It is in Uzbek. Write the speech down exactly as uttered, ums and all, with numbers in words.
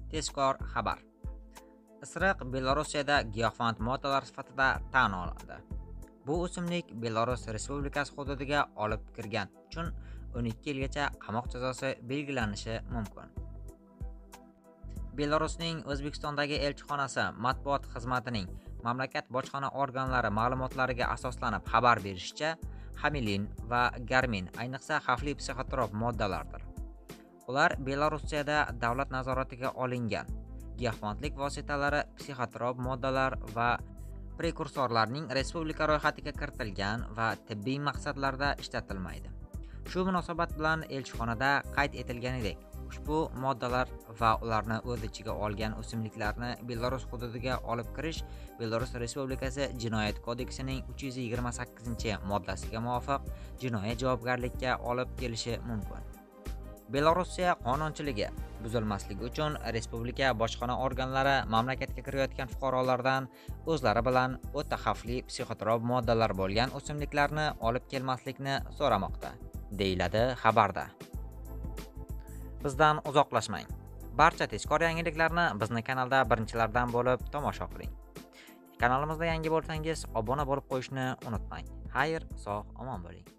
Tezkor xabar. Isiriq Belarusiyada giyohvand moddalar sifatida tan olindi. Bu o'simlik Belarus Respublikasi hududiga olib kirgan uchun o'n ikki yilgacha qamoq jazosi belgilanishi mumkin. Belarusning O'zbekistondagi elchixonasi matbuot xizmatining mamlakat bojxona organlari ma'lumotlariga asoslanib xabar berishicha, Hamilin va Garmin ayniqsa xavfli psixotrop moddalardir. Ular Belarusiyada davlat nazoratiga olingan giyohvandlik vositalari, psixotrop moddalar va prekursorlarning respublika ro'yxatiga kiritilgan va tibbiy maqsadlarda ishlatilmaydi. Shu munosabat bilan elchixonada qayd etilganidek, ushbu moddalar va ularni o'z ichiga olgan o'simliklarni Belarus hududiga olib kirish Belarus Respublikasi Jinoyat kodeksining uch yuz yigirma sakkizinchi moddasiga muvofiq jinoiy javobgarlikka olib kelishi mumkin. Belorussiya qonunchiligi buzilmasligi uchun respublika bojxona organlari mamlakatga kirayotgan fuqarolardan o'zlari bilan o'ta xavfli psixotrop moddalar bo'lgan o'simliklarni olib kelmaslikni so'ramoqda, deyiladi xabarda. Bizdan uzoqlashmang. Barcha tezkor yangiliklarni bizni kanalda birinchilardan bo'lib tomosha qiling. Kanalimizda yangi bo'lsangiz, obuna bo'lib qo'yishni unutmang. Xayr, sog', omon bo'ling.